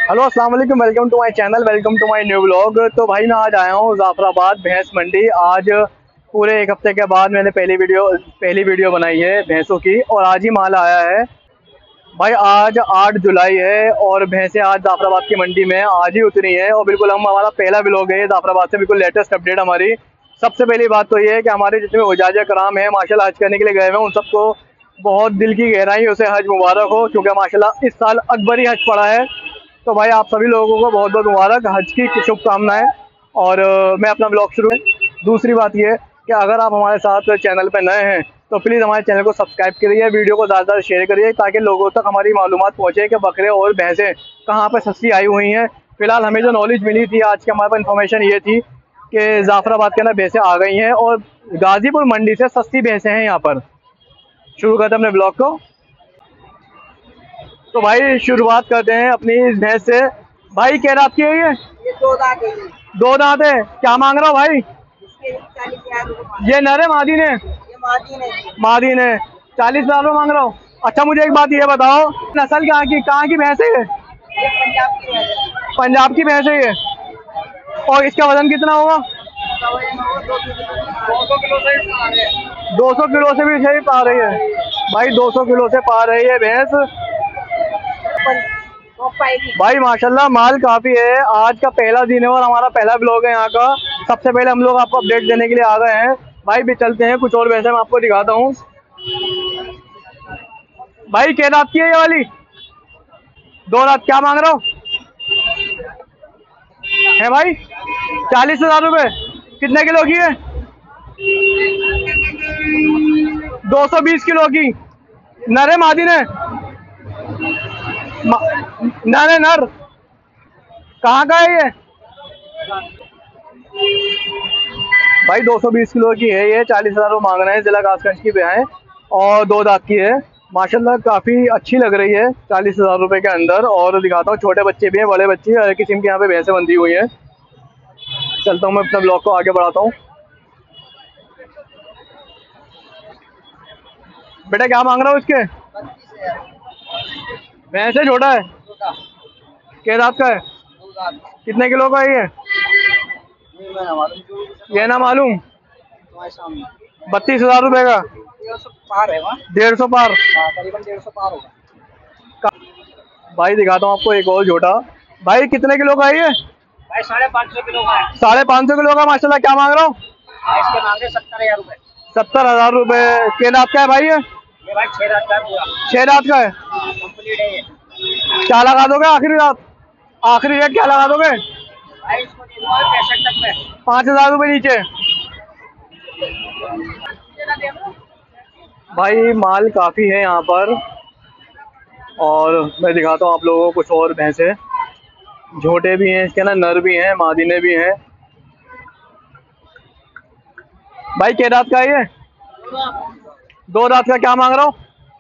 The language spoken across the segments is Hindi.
हेलो अस्सलाम वालेकुम, welcome to my channel, welcome to my new vlog. तो भाई मैं आज आया हूँ जाफराबाद भैंस मंडी। आज पूरे एक हफ्ते के बाद मैंने पहली वीडियो बनाई है भैंसों की, और आज ही माल आया है। भाई आज 8 जुलाई है और भैंसें आज जाफराबाद की मंडी में आज ही उतरी हैं। और बिल्कुल हमारा पहला व्लॉग है जाफराबाद से, बिल्कुल लेटेस्ट अपडेट हमारी। सबसे पहली बात तो ये है कि हमारे जितने हुजाज कराम हैं माशाल्लाह हज करने के लिए गए हुए हैं, उन सबको बहुत दिल की गहराइयों से हज मुबारक हो, क्योंकि माशाल्लाह इस साल अकबरी हज पड़ा है। तो भाई आप सभी लोगों को बहुत बहुत मुबारक, हज की शुभकामनाएं। और मैं अपना ब्लॉग शुरू है। दूसरी बात ये कि अगर आप हमारे साथ चैनल पर नए हैं तो प्लीज़ हमारे चैनल को सब्सक्राइब करिए, वीडियो को ज़्यादा से शेयर करिए, ताकि लोगों तक हमारी मालूमात पहुँचे कि बकरे और भैंसें कहाँ पर सस्ती आई हुई हैं। फिलहाल हमें जो नॉलेज मिली थी आज की, हमारे पास इन्फॉर्मेशन ये थी कि जाफराबाद के अंदर भैंसें आ गई हैं और गाजीपुर मंडी से सस्ती भैंसें हैं यहाँ पर। शुरू करते हैं अपने ब्लॉग को। तो भाई शुरुआत करते हैं अपनी इस भैंस से। भाई क्या रात की है ये? दो दांत है। दो दांत है। क्या मांग रहा हो भाई? इसके 40,000 ये नर है मादी ने? ये मादी ने। मादी ने 40,000 रुपये मांग रहा हूँ। अच्छा मुझे एक बात ये बताओ, नस्ल कहाँ की भैंस है ये? ये पंजाब की है। पंजाब की भैंस है ये। और इसका वजन कितना होगा? 200 किलो से आ रहे हैं। 200 किलो से भी सही पा रही है भाई, 200 किलो से पा रही है भैंस। भाई माशाल्लाह माल काफ़ी है। आज का पहला दिन है और हमारा पहला ब्लॉग है यहाँ का। सबसे पहले हम लोग आपको अपडेट देने के लिए आ गए हैं। भाई भी चलते हैं, कुछ और वैसे मैं आपको दिखाता हूँ। भाई क्या रात की है ये वाली? दो रात। क्या मांग रहा हो है भाई? 40,000 रुपये। कितने किलो की है? 220 किलो की। नर है मादी ने? नर है नर। कहाँ का है ये? भाई 220 किलो की है ये, 40,000 रुपये मांग रहे हैं। जिला कासगंज की है और दो दांत की है। माशाल्लाह काफ़ी अच्छी लग रही है 40,000 रुपये के अंदर। और दिखाता हूँ, छोटे बच्चे भी हैं, बड़े बच्चे, हर किस्म के यहाँ पे भैंसें बंधी हुई हैं। चलता हूँ मैं अपना ब्लॉग को आगे बढ़ाता हूँ। बेटा क्या मांग रहा हूँ इसके? भैंसे छोटा है। क्या दांत का है? कितने किलो का है ये? ये ना मालूम। 32,000 रुपये का। 150 पार। करीबन 150 पार होगा। भाई दिखाता हूँ आपको एक और छोटा। भाई कितने किलो का है ये? भाई 550 किलो का है। 550 किलो का। माशाल्लाह। क्या मांग रहा हूँ? इसके मांगे 70,000 रुपए। 70,000 रुपये। के दांत का है भाई ये? ये भाई 6 दांत का पूरा 6 दांत का है। कंप्लीट है ये। क्या लगा दोगे आखिरी रात? आखिरी रेट क्या लगा दोगे? भाई इसको दे दूंगा 65 तक में। 5,000 रुपये नीचे। भाई माल काफ़ी है यहाँ पर। और मैं दिखाता हूँ आप लोगों को कुछ और भैंसे। झोटे भी हैं इसके ना, नर भी हैं, मादीने भी हैं। भाई क्या दांत का है ये? दो दांत का। क्या मांग रहा हूँ?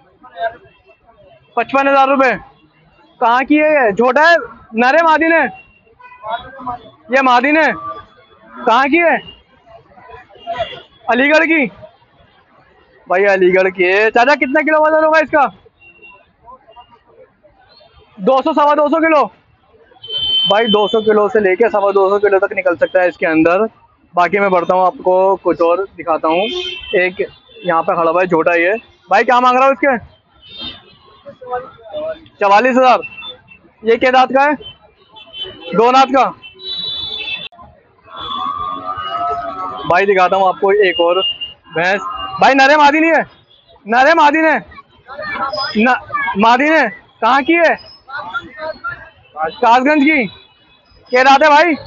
55,000 रुपये। कहाँ की है ये? छोटा है? नर है मादी ने? ये मादी ने। कहाँ की है? अलीगढ़ की। भाई अलीगढ़ की है। चाचा कितना किलो वजन होगा इसका? 200 सवा 200 किलो। भाई 200 किलो से लेके सवा 200 किलो तक निकल सकता है इसके अंदर। बाकी मैं बढ़ता हूँ, आपको कुछ और दिखाता हूँ। एक यहाँ पे खड़ा हुआ है छोटा ये। भाई क्या मांग रहा हूँ इसके? 44,000। ये क्या दांत का है? दो दांत का। भाई दिखाता हूँ आपको एक और भैंस। भाई नरे मादी नहीं है? नरे मादी ने मादी ने। कहाँ की है? कासगंज की। क्या दांत है भाई?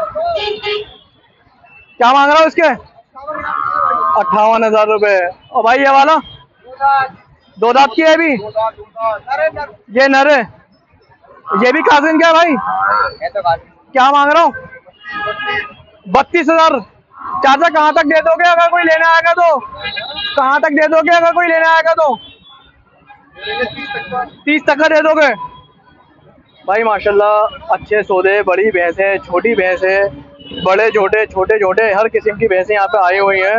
क्या मांग रहा हूँ इसके? 58,000 रुपये। और भाई ये वाला? दो दांत की है अभी। ये नर है। ये भी कासगंज का है भाई। क्या मांग रहा हूँ? 32,000। चाचा कहाँ तक दे दोगे अगर कोई लेने आएगा तो? कहाँ तक दे दोगे अगर कोई लेने आएगा तो? 30 तक का दे दोगे? भाई माशाल्लाह अच्छे सौदे। बड़ी भैंस है, छोटी भैंस है, बड़े छोटे, छोटे छोटे, हर किस्म की भैंसें यहाँ पे आई हुई हैं।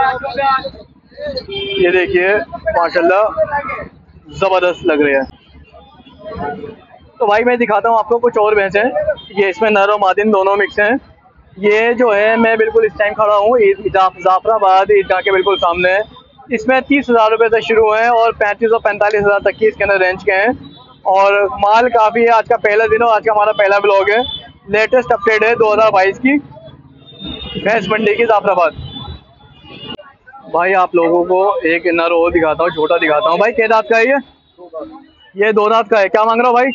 ये देखिए माशाल्लाह जबरदस्त लग रही है। तो भाई मैं दिखाता हूँ आपको कुछ और भैंस हैं। ये इसमें नर और मादिन दोनों मिक्स हैं। ये जो है मैं बिल्कुल इस टाइम खड़ा हूँ जाफराबाद ईदगाह के बिल्कुल सामने है। इसमें 30,000 रुपये से शुरू हैं और 35 और 45,000 तक की इसके अंदर रेंज के हैं। और माल काफ़ी है। आज का पहला दिन और आज का हमारा पहला ब्लॉग है। लेटेस्ट अपडेट है 2022 की भैंस मंडी की जाफराबाद। भाई आप लोगों को एक नर और दिखाता हूँ, छोटा दिखाता हूँ। भाई क्या दांत का है ये 2 दांत का है। क्या मांग रहा हो भाई?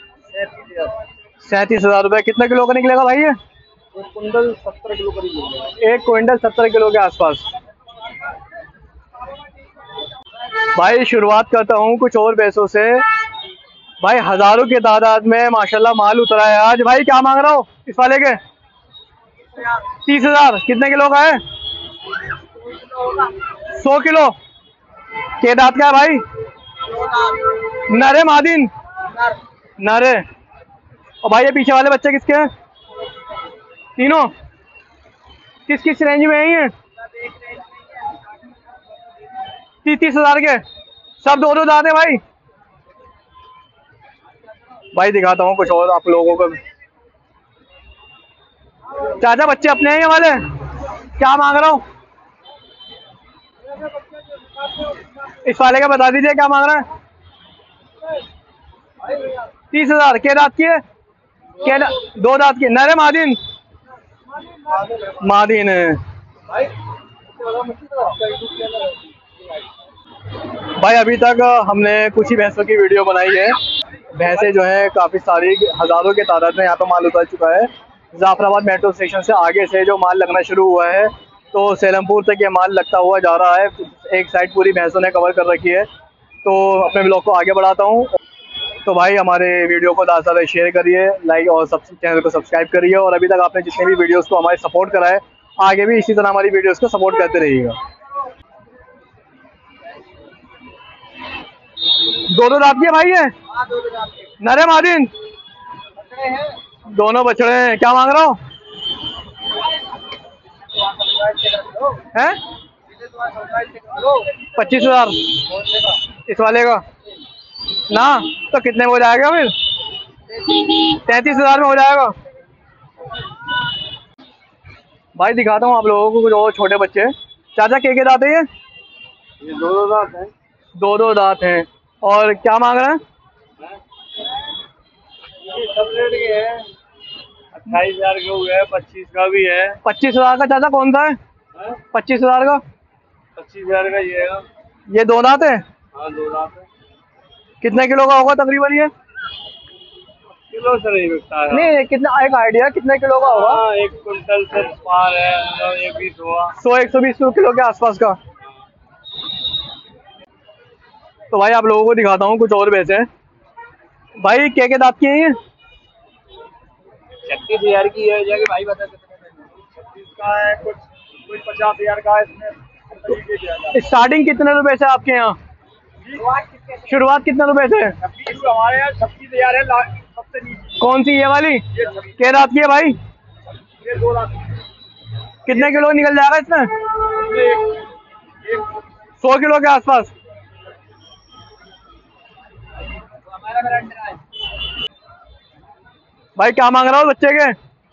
37,000 रुपये। कितने किलो का निकलेगा भाई ये? 1 क्विंटल 70 किलो करीब मिलेगा। 1 क्विंटल 70 किलो के आसपास। भाई शुरुआत करता हूँ कुछ और पैसों से। भाई हजारों के तादाद में माशाल्लाह माल उतरा है आज। भाई क्या मांग रहा हो इस वाले के? 30,000। कितने किलो का है? 100 किलो। के दांत का है भाई? नरे मादिन? नरे। और भाई ये पीछे वाले बच्चे किसके हैं? तीनों किस किस रेंज में है ये? 30,000 के सब 2 दांत है भाई। भाई दिखाता हूँ कुछ और आप लोगों को। चाचा बच्चे अपने हैं ये वाले? क्या मांग रहा हूँ इस वाले का? बता दीजिए क्या मांग रहा है? 30,000। के दांत की है? 2 दांत की। नरे मादिन? मादिन है। भाई अभी तक हमने कुछ ही भैंसों की वीडियो बनाई है। भैंसें जो हैं काफ़ी सारी हज़ारों के तादाद में यहाँ पर माल उतर चुका है। जाफराबाद मेट्रो स्टेशन से आगे से जो माल लगना शुरू हुआ है तो सेलमपुर तक ये माल लगता हुआ जा रहा है। एक साइड पूरी भैंसों ने कवर कर रखी है। तो अपने ब्लॉग को आगे बढ़ाता हूँ। तो भाई हमारे वीडियो को ज़्यादा से ज़्यादा शेयर करिए, लाइक और चैनल को सब्सक्राइब करिए। और अभी तक आपने जितने भी वीडियोज़ को हमारे सपोर्ट करा है आगे भी इसी तरह हमारी वीडियोज़ को सपोर्ट करते रहिएगा। 2 दांत की है भाई ये? नरे मादिन? दोनों बछड़े हैं। क्या मांग रहा हो? है 25,000 इस वाले का ना? तो कितने में हो जाएगा फिर? 33,000 में हो जाएगा। भाई दिखाता हूँ आप लोगों को कुछ और छोटे बच्चे। चाचा के दांत है ये? 2 दांत है। 2 दांत हैं। और क्या मांग रहे हैं? सब रेट के है। 28,000 का हुआ है, 25 का भी है। 25,000 का चाचा कौन सा है? 25,000 का? 25,000 का ये है। ये 2 दांत है? हाँ 2 दांत है। कितने किलो का होगा तकरीबन ये? किलो से नहीं बिकता है। नहीं कितना, एक आइडिया कितने किलो का होगा? 1 क्विंटल से पार है। 120 हुआ। 100-120 किलो के आसपास का। तो भाई आप लोगों को दिखाता हूँ कुछ और भैंसे। भाई के दांत की है ये? 36,000 की है। जाके भाई बता कितने का? 36 का है। कुछ 50,000 का है इसमें। स्टार्टिंग कितने रुपए से आपके यहाँ? शुरुआत कितने रुपए से? हमारे यहाँ 36,000 है सबसे नीचे। कौन सी ये वाली? के दांत की है भाई? ये 2 लाख। कितने किलो निकल जाएगा इसमें? 100 किलो के आसपास। भाई क्या मांग रहा हो बच्चे के?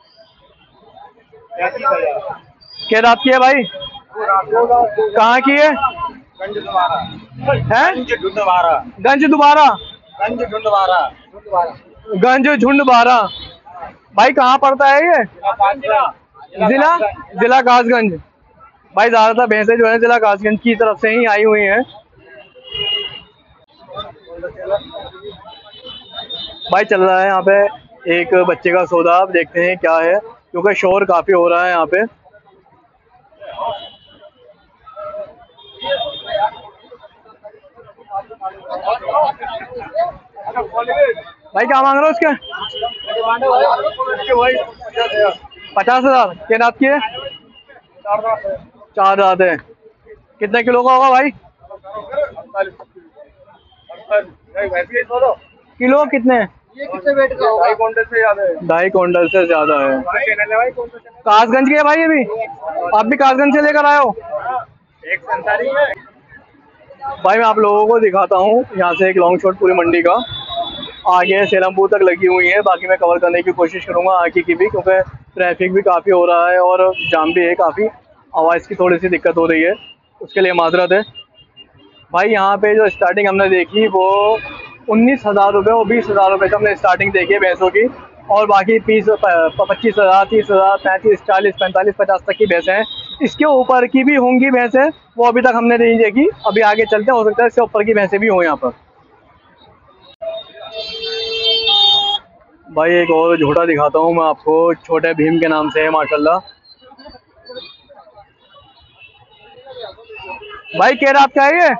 33,000। के दांत की है भाई? कहाँ की है? गंज दोबारा है? गंज दोबारा। गंज दोबारा? गंज ढूंढवारा। गंज झुंडबारा। भाई कहाँ पड़ता है ये? जिला जिला कासगंज। भाई ज्यादातर भैंसे जो है जिला कासगंज की तरफ से ही आई हुई हैं। भाई चल रहा है यहाँ पे एक बच्चे का सौदा। आप देखते हैं क्या है, क्योंकि शोर काफी हो रहा है यहाँ पे। भाई क्या मांग रहे हो उसके? 50,000। के दांत की है? 4 दांत है। कितने किलो का होगा भाई? किलो कितने? ये कितने वेट का होगा? 2.5 क्विंटल से ज्यादा है। 2.5 क्विंटल से ज्यादा है। कासगंज के है भाई? ये भी आप भी कासगंज से लेकर आए हो? एक संसारी है। भाई मैं आप लोगों को दिखाता हूँ यहाँ से एक लॉन्ग शॉट पूरी मंडी का। आगे सेलमपुर तक लगी हुई है। बाकी मैं कवर करने की कोशिश करूंगा आगे की भी, क्योंकि ट्रैफिक भी काफ़ी हो रहा है और जाम भी है काफ़ी। आवाज़ की थोड़ी सी दिक्कत हो रही है, उसके लिए माजरत है भाई। यहाँ पे जो स्टार्टिंग हमने देखी वो 19,000 रुपये और 20,000 रुपये से हमने स्टार्टिंग देखी है भैंसों की। और बाकी 25,000, 30,000, 35, 40, 45, 50 तक की भैंसें हैं। इसके ऊपर की भी होंगी भैंसें, वो अभी तक हमने नहीं देखी। अभी आगे चलते हैं, हो सकता है इससे ऊपर की भैंसें भी हों यहाँ पर। भाई एक और झोटा दिखाता हूँ मैं आपको, छोटे भीम के नाम से है माशाल्लाह। भाई क्या रात का है ये?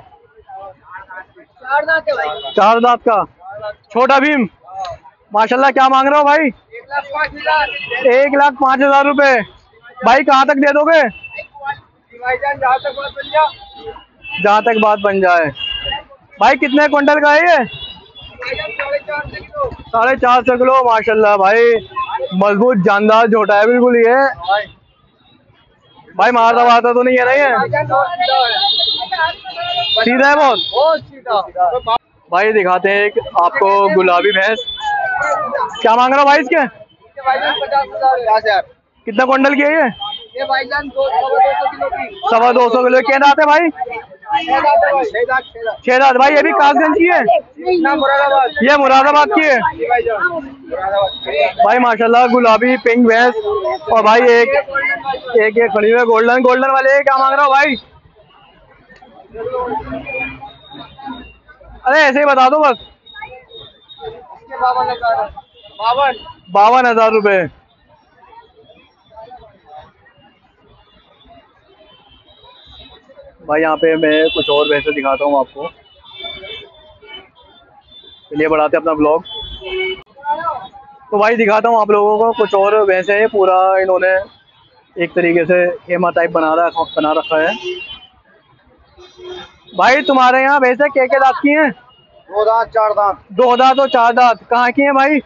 4 दांत है भाई। 4 दांत का छोटा भीम माशाल्लाह। क्या मांग रहे हो भाई? 1,05,000। 1,05,000 रुपये। भाई कहाँ तक दे दोगे? भाईजान जहाँ तक बात बन जा। जहाँ तक बात बन जाए। भाई कितने क्विंटल का है ये? भाईजान 4.5 किलो। 450 किलो माशाल्लाह भाई। मजबूत जानदार झोटा है बिल्कुल ये। भाई मारता वारता तो नहीं है ना ये? भाईजान बहुत सीधा है। सीधा है बहुत। बहुत सीधा। भाई दिखाते हैं एक आपको गुलाबी भैंस। क्या मांग रहा हो भाई इसके? ये भाईजान 50,000। कितना क्विंटल की है ये? ये भाईजान 200 किलो की। 225 किलो। क्या दांत है भाई? 6 दांत है भाई। 6 दांत। 6 दांत। भाई ये भी कासगंज की है? ना मुरादाबाद। ये मुरादाबाद की है ये भाईजान मुरादाबाद। भाई माशाल्लाह। गुलाबी पिंक भैंस। और भाई एक खड़ी हुई है गोल्डन। गोल्डन वाले क्या मांग रहा हो भाई? अरे ऐसे ही बता दो बस। इसके 52,000। 52,000 रुपये। भाई यहाँ पे मैं कुछ और भैंसे दिखाता हूँ आपको। चलिए बढ़ाते हैं अपना ब्लॉग। तो भाई दिखाता हूँ आप लोगों को कुछ और भैंसे हैं। पूरा इन्होंने एक तरीके से खेमा टाइप बना रखा है। भाई तुम्हारे यहाँ भैंसे क्या दांत की हैं? 2 दांत 4 दांत। 2 दांत और 4 दांत। कहाँ की हैं भाई?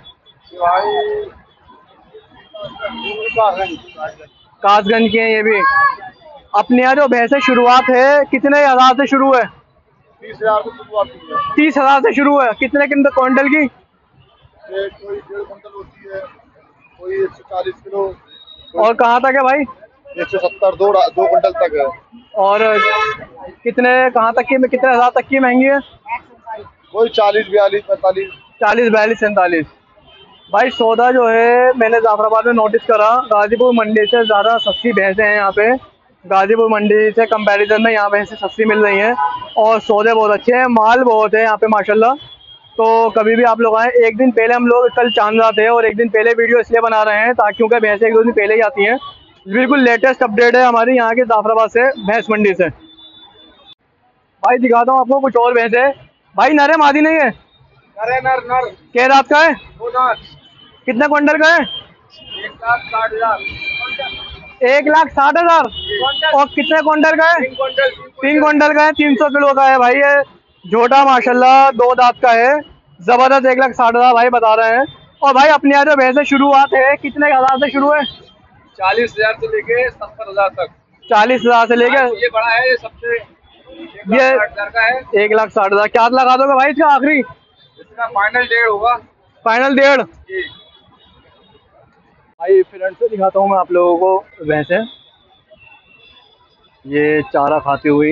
कासगंज की हैं ये भी। अपने यहाँ जो भैंसे शुरुआत है कितने हजार से शुरू है? 30,000 से शुरुआत की है। 30,000 से शुरू है। कितने क्विंटल की? कोई 1.5 कुंटल होती है, कोई 140 किलो। और कहाँ तक है भाई? 170 दो कुंटल तक है। और कितने कहाँ तक की, कितने हजार तक की महंगी है? कोई 40, 42, 45। 40, 42, 47। भाई सौदा जो है मैंने जाफराबाद में नोटिस करा, गाजीपुर मंडी से ज़्यादा सस्ती भैंसें हैं यहाँ पे। गाजीपुर मंडी से कंपैरिजन में यहाँ भैंसें सस्ती मिल रही हैं और सौदे बहुत अच्छे हैं, माल बहुत है यहाँ पे माशाल्लाह। तो कभी भी आप लोग आएँ। एक दिन पहले हम लोग कल चांदरा थे और एक दिन पहले वीडियो इसलिए बना रहे हैं ताकि क्योंकि भैंसें 1-2 दिन पहले ही आती हैं। बिल्कुल लेटेस्ट अपडेट है हमारी यहाँ के जाफराबाद से भैंस मंडी से। भाई दिखाता हूँ आपको कुछ और भैंसे। भाई नर है मादी नहीं है? अरे नर नर। क्या रात का है? 2 दांत। कितना क्विंटल का है? 1,60,000। 1,60,000। और कितने क्विंटल का है? 3 कुंटल। 3 क्विंटल का है। 300 किलो का है भाई ये झोटा माशाल्लाह। 2 दांत का है, जबरदस्त। 1,60,000 भाई बता रहे हैं। और भाई अपने यहाँ जो भैंसे शुरुआत है कितने हजार से शुरू है? 40,000 से लेके 70,000 तक। 40,000 से लेकर ये बड़ा है, ये सबसे ये 1,60,000 का है। 1,60,000। क्या लगा दोगे भाई इसका आखिरी? इसका फाइनल 1.5 होगा। फाइनल 1.5। जी। भाई फ्रंट से दिखाता हूँ मैं आप लोगों को भैंसे। ये चारा खाती हुई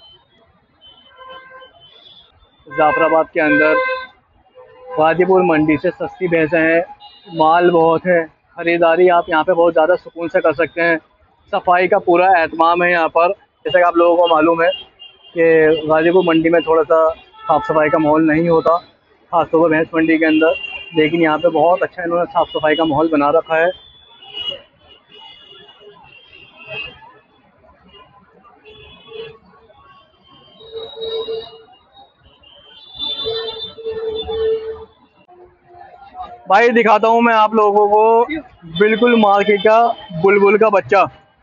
जाफराबाद के अंदर गाजीपुर मंडी से सस्ती भैंसें हैं। माल बहुत है, खरीदारी आप यहाँ पे बहुत ज़्यादा सुकून से कर सकते हैं। सफाई का पूरा एहतमाम है यहाँ पर। जैसे कि आप लोगों को मालूम है कि गाजीपुर मंडी में थोड़ा सा साफ़ सफाई का माहौल नहीं होता, खासतौर पर भैंस मंडी के अंदर। लेकिन यहाँ पे बहुत अच्छा इन्होंने साफ़ सफाई का माहौल बना रखा है। भाई दिखाता हूँ मैं आप लोगों को बिल्कुल मार्केट का बुलबुल का बच्चा।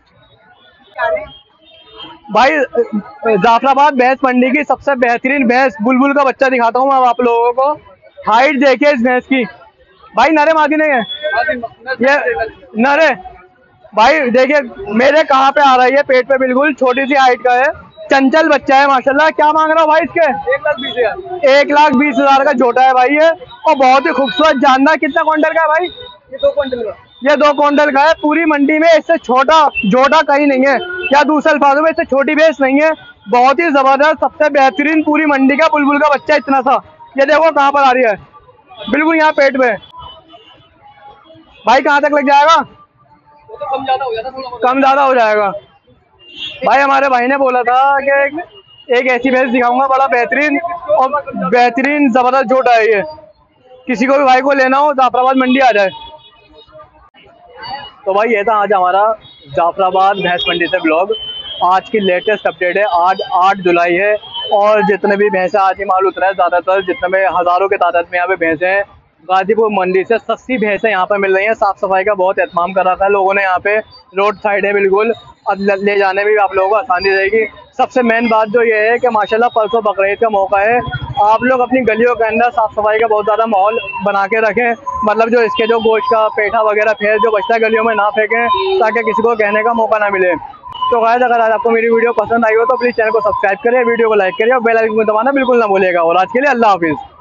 भाई जाफराबाद भैंस मंडी की सबसे बेहतरीन भैंस बुलबुल का बच्चा दिखाता हूँ मैं आप लोगों को। हाइट देखिए इस भैंस की। भाई नरे मादी नहीं है ये? नरे। भाई देखिए मेरे कहाँ पे आ रहा है, ये पेट पे बिल्कुल छोटी सी हाइट का है। चंचल बच्चा है माशाल्लाह। क्या मांग रहा हो भाई इसके? 1,20,000। 1,20,000 का झोटा है भाई ये, और बहुत ही खूबसूरत जानदार। कितना क्विंटल का है भाई? ये 2 क्विंटल का। ये 2 क्विंटल का है। पूरी मंडी में इससे छोटा झोटा कहीं नहीं है, या दूसरे अल्फाजों में इससे छोटी भैंस नहीं है। बहुत ही जबरदस्त, सबसे बेहतरीन पूरी मंडी का बुलबुल का बच्चा इतना सा। ये देखो कहाँ पर आ रही है, बिल्कुल यहाँ पेट पे। भाई कहाँ तक लग जाएगा? वो तो कम ज्यादा हो जाता, थोड़ा बहुत। कम ज्यादा हो जाएगा। भाई हमारे भाई ने बोला था कि एक ऐसी भैंस दिखाऊंगा, बड़ा बेहतरीन और बेहतरीन जबरदस्त झोटा है ये। किसी को भी भाई को लेना हो जाफराबाद मंडी आ जाए। तो भाई ये था आज हमारा जाफराबाद भैंस मंडी से ब्लॉग। आज की लेटेस्ट अपडेट है। आज 8 जुलाई है और जितने भी भैंसे आज ही माल उतरा है, ज़्यादातर जितने में हज़ारों के तादाद में यहाँ पे भैंसे हैं। गाजीपुर मंडी से सस्ती भैंसें यहाँ पे मिल रही हैं। साफ़ सफाई का बहुत एहतमाम कर रखा है लोगों ने यहाँ पे। रोड साइड है बिल्कुल, अब ले जाने में भी आप लोगों को आसानी रहेगी। सबसे मेन बात जो ये है कि माशाल्लाह परसों बकरीद का मौका है, आप लोग अपनी गलियों के अंदर साफ़ सफाई का बहुत ज़्यादा माहौल बना के रखें। मतलब जो इसके जो गोश्त का पेठा वगैरह फिर जो बचता है गलियों में ना फेंकें, ताकि किसी को कहने का मौका ना मिले। तो गाइस अगर आज आपको मेरी वीडियो पसंद आई हो तो प्लीज़ चैनल को सब्सक्राइब करें, वीडियो को लाइक करें और बेल आइकन को दबाना बिल्कुल ना भूलिएगा। और आज के लिए अल्लाह हाफिज़।